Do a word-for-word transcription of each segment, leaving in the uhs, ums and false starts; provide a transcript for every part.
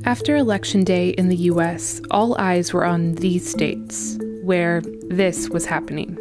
After Election Day in the U S, all eyes were on these states, where this was happening.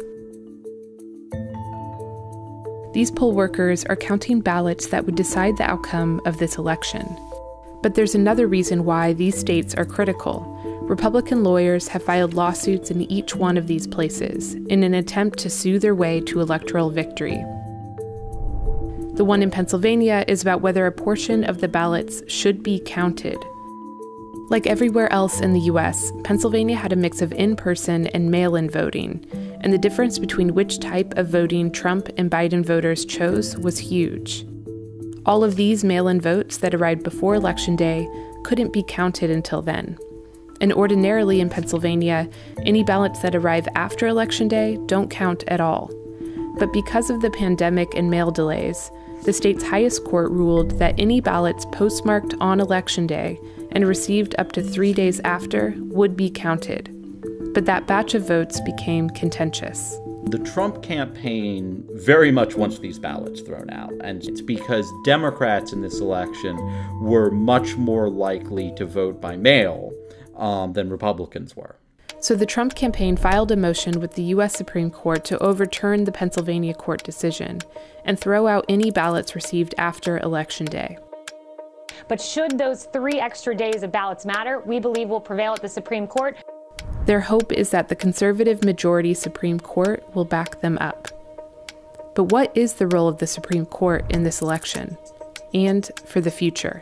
These poll workers are counting ballots that would decide the outcome of this election. But there's another reason why these states are critical. Republican lawyers have filed lawsuits in each one of these places in an attempt to sue their way to electoral victory. The one in Pennsylvania is about whether a portion of the ballots should be counted. Like everywhere else in the U S, Pennsylvania had a mix of in-person and mail-in voting, and the difference between which type of voting Trump and Biden voters chose was huge. All of these mail-in votes that arrived before Election Day couldn't be counted until then. And ordinarily in Pennsylvania, any ballots that arrive after Election Day don't count at all. But because of the pandemic and mail delays, the state's highest court ruled that any ballots postmarked on Election Day and received up to three days after would be counted. But that batch of votes became contentious. The Trump campaign very much wants these ballots thrown out, and it's because Democrats in this election were much more likely to vote by mail um, than Republicans were. So the Trump campaign filed a motion with the U S Supreme Court to overturn the Pennsylvania court decision and throw out any ballots received after Election Day. But should those three extra days of ballots matter, we believe will prevail at the Supreme Court. Their hope is that the conservative majority Supreme Court will back them up. But what is the role of the Supreme Court in this election and for the future?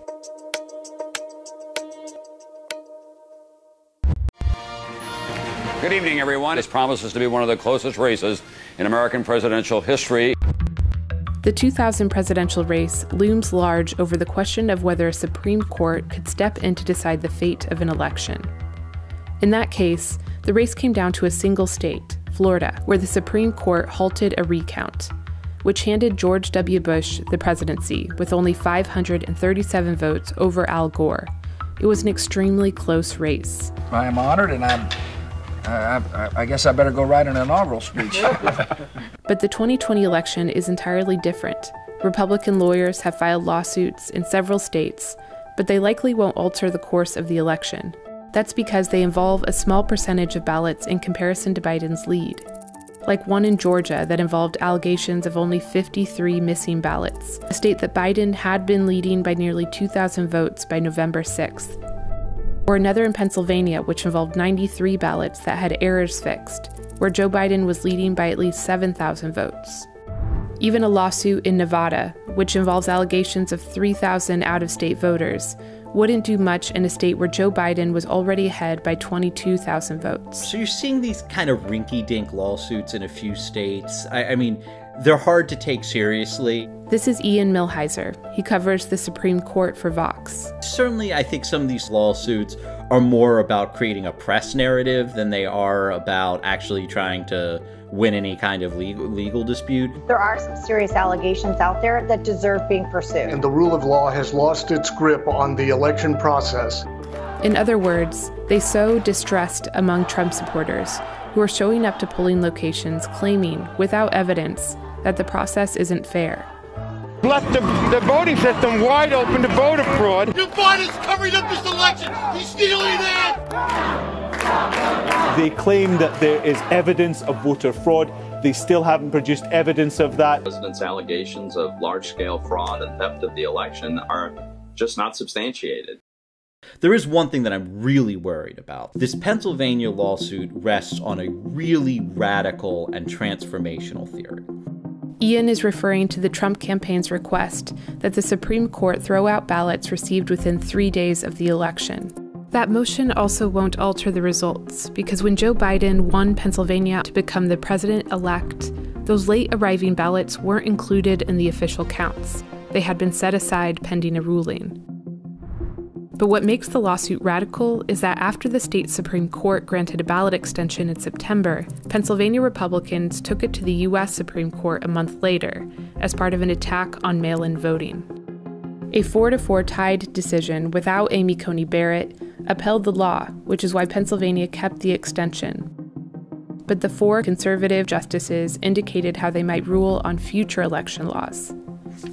Good evening, everyone. This promises to be one of the closest races in American presidential history. The two thousand presidential race looms large over the question of whether a Supreme Court could step in to decide the fate of an election. In that case, the race came down to a single state, Florida, where the Supreme Court halted a recount, which handed George W. Bush the presidency with only five hundred thirty-seven votes over Al Gore. It was an extremely close race. I am honored, and I'm, I, I, I guess I better go write an inaugural speech. But the twenty twenty election is entirely different. Republican lawyers have filed lawsuits in several states, but they likely won't alter the course of the election. That's because they involve a small percentage of ballots in comparison to Biden's lead, like one in Georgia that involved allegations of only fifty-three missing ballots, a state that Biden had been leading by nearly two thousand votes by November sixth. Or another in Pennsylvania, which involved ninety-three ballots that had errors fixed, where Joe Biden was leading by at least seven thousand votes. Even a lawsuit in Nevada, which involves allegations of three thousand out-of-state voters, wouldn't do much in a state where Joe Biden was already ahead by twenty-two thousand votes. So you're seeing these kind of rinky-dink lawsuits in a few states. I, I mean, they're hard to take seriously. This is Ian Millhiser. He covers the Supreme Court for Vox. Certainly, I think some of these lawsuits are more about creating a press narrative than they are about actually trying to win any kind of legal, legal dispute. There are some serious allegations out there that deserve being pursued. And the rule of law has lost its grip on the election process. In other words, they sow distrust among Trump supporters who are showing up to polling locations claiming, without evidence, that the process isn't fair. Left the, the voting system wide open to voter fraud. Joe Biden's covering up this election. He's stealing it! They claim that there is evidence of voter fraud. They still haven't produced evidence of that. The president's allegations of large-scale fraud and theft of the election are just not substantiated. There is one thing that I'm really worried about. This Pennsylvania lawsuit rests on a really radical and transformational theory. Ian is referring to the Trump campaign's request that the Supreme Court throw out ballots received within three days of the election. That motion also won't alter the results, because when Joe Biden won Pennsylvania to become the president-elect, those late-arriving ballots weren't included in the official counts. They had been set aside pending a ruling. But what makes the lawsuit radical is that after the state Supreme Court granted a ballot extension in September, Pennsylvania Republicans took it to the U S Supreme Court a month later as part of an attack on mail-in voting. A four to four tied decision without Amy Coney Barrett upheld the law, which is why Pennsylvania kept the extension. But the four conservative justices indicated how they might rule on future election laws.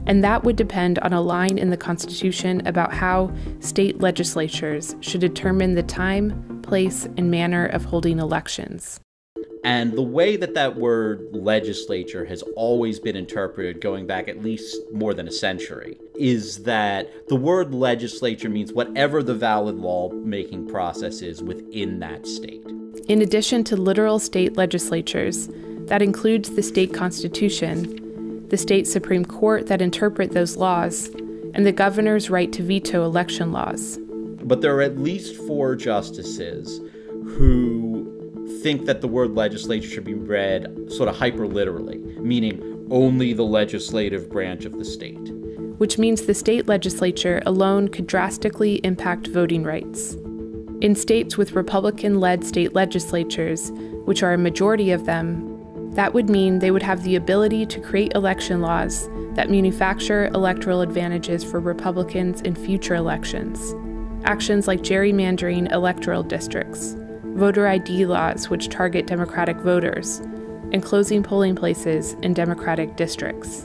and that would depend on a line in the Constitution about how state legislatures should determine the time, place, and manner of holding elections. And the way that that word legislature has always been interpreted, going back at least more than a century, is that the word legislature means whatever the valid lawmaking process is within that state. In addition to literal state legislatures, that includes the state constitution, the state Supreme Court that interpret those laws, and the governor's right to veto election laws. But there are at least four justices who think that the word legislature should be read sort of hyperliterally, meaning only the legislative branch of the state. Which means the state legislature alone could drastically impact voting rights. In states with Republican-led state legislatures, which are a majority of them, that would mean they would have the ability to create election laws that manufacture electoral advantages for Republicans in future elections. Actions like gerrymandering electoral districts, voter I D laws which target Democratic voters, and closing polling places in Democratic districts.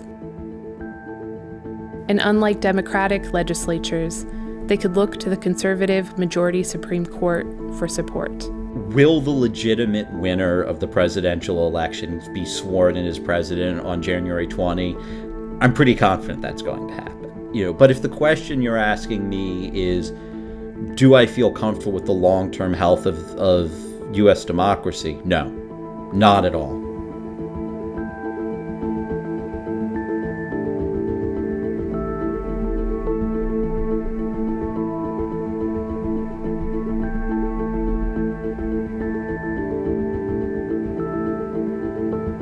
And unlike Democratic legislatures, they could look to the conservative majority Supreme Court for support. Will the legitimate winner of the presidential election be sworn in as president on January twentieth? I'm pretty confident that's going to happen. You know, but if the question you're asking me is, do I feel comfortable with the long-term health of, of U S democracy? No, not at all.